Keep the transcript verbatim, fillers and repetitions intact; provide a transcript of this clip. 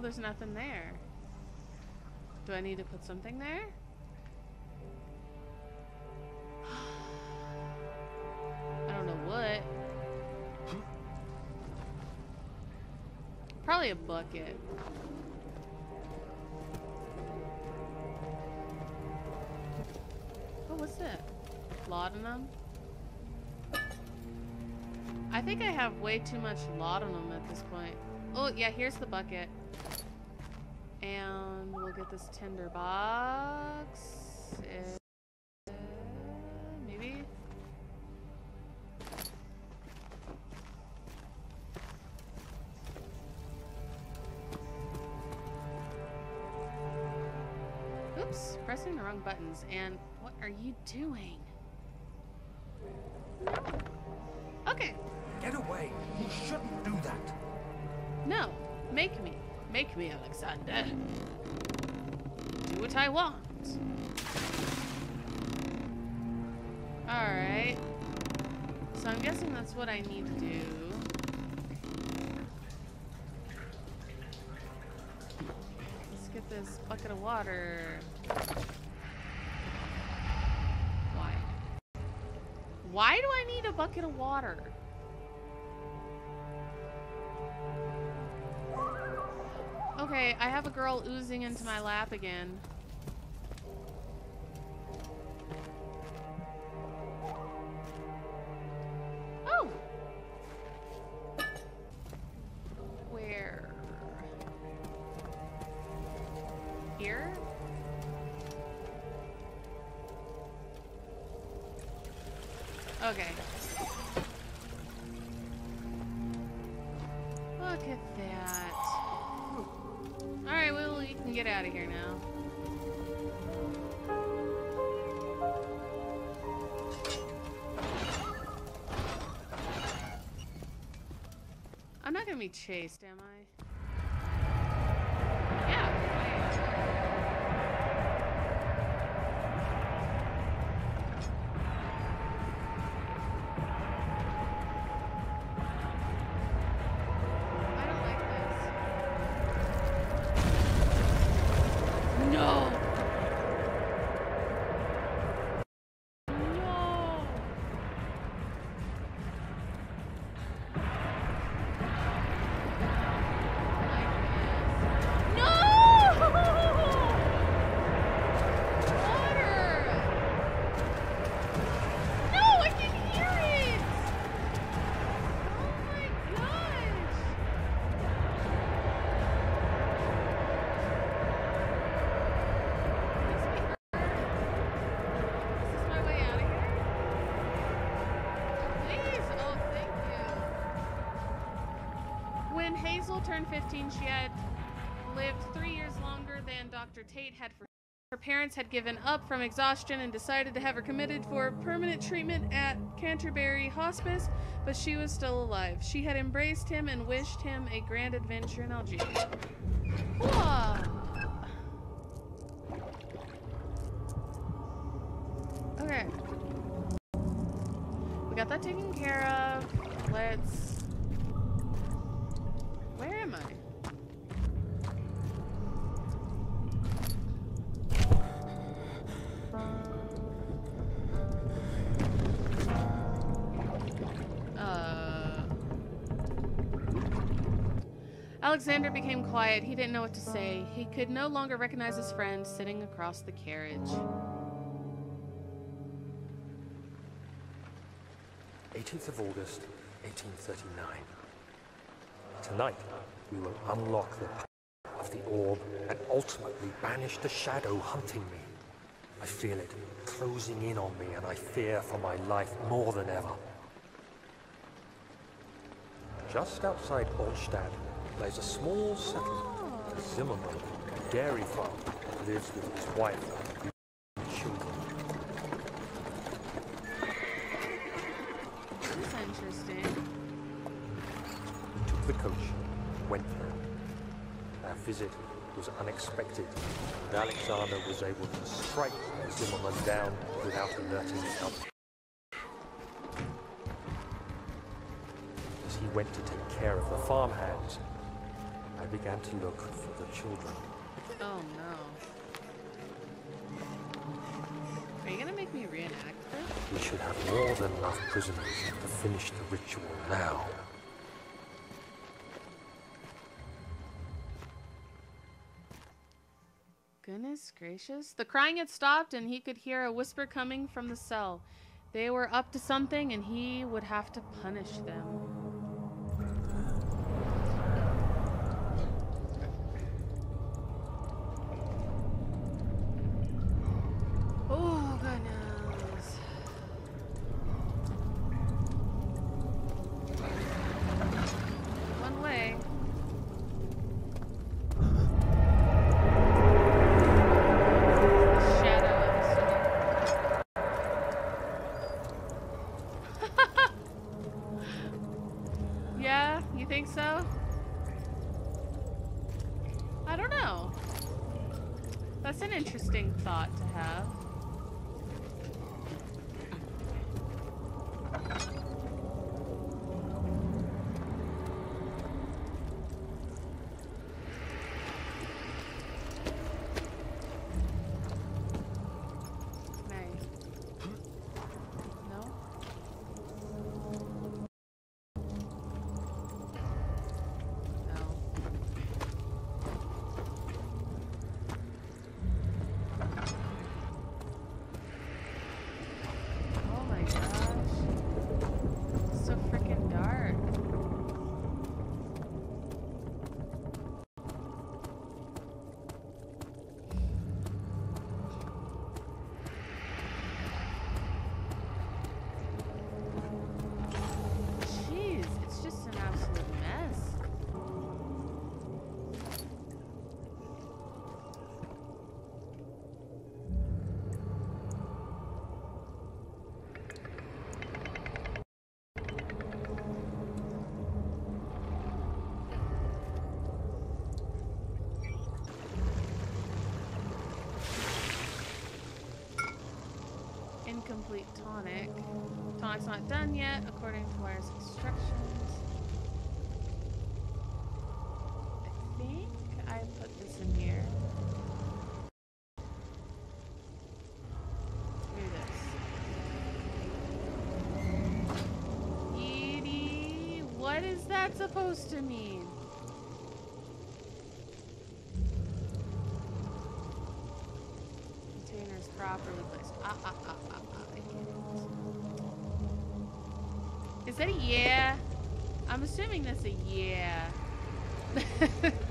there's nothing there. Do I need to put something there? I don't know what. Probably a bucket. Oh, what's that? Laudanum? I think I have way too much laudanum at this point. Oh, yeah, here's the bucket. And we'll get this tinder box. Uh, maybe? Oops, pressing the wrong buttons. And what are you doing? No. Okay. Get away. You shouldn't do that. No. Make me. Make me, Alexander. Do what I want. Alright. So I'm guessing that's what I need to do. Let's get this bucket of water. Why? Why do I need a bucket of water? Okay, I have a girl oozing into my lap again. Oh! Where? Here? Okay. Look at that. Alright, well, you can get out of here now. I'm not gonna be chased, am I? Yeah. No! No! Hazel turned fifteen, she had lived three years longer than Doctor Tate had for. Her parents had given up from exhaustion and decided to have her committed for permanent treatment at Canterbury Hospice, but she was still alive. She had embraced him and wished him a grand adventure in Algeria. Whoa. Okay. We got that taken care of. Let's... Where am I? Uh... Alexander became quiet. He didn't know what to say. He could no longer recognize his friend sitting across the carriage. eighteenth of August, eighteen thirty-nine. Tonight, we will unlock the power of the orb and ultimately banish the shadow hunting me. I feel it closing in on me, and I fear for my life more than ever. Just outside Olstad lies a small settlement, a Zimmerman, a dairy farm, lives with his wife and children. That's interesting. Took the coach, went there. Our visit was unexpected, and Alexander was able to strike Zimmerman down without alerting others. As he went to take care of the farmhands, I I began to look for the children. Oh no. Are you gonna make me reenact this? We should have more than enough prisoners to finish the ritual now. Goodness gracious. The crying had stopped and he could hear a whisper coming from the cell. They were up to something and he would have to punish them. Oh, goodness. One way. Yeah, you think so? I don't know. That's an interesting thought to have. Incomplete tonic. Tonic's not done yet, according to Wire's instructions. I think I put this in here. Do this. Edie, what is that supposed to mean? Containers properly placed. Ah, ah, ah, ah, ah. I get it. Is that a yeah? I'm assuming that's a yeah.